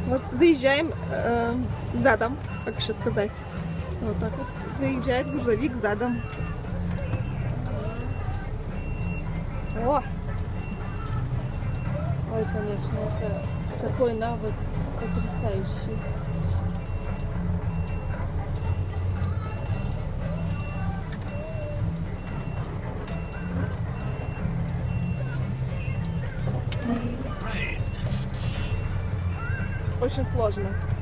Вот заезжаем задом, как еще сказать. Вот так вот заезжает грузовик задом. О! Ой, конечно, это такой навык потрясающий. Очень сложно.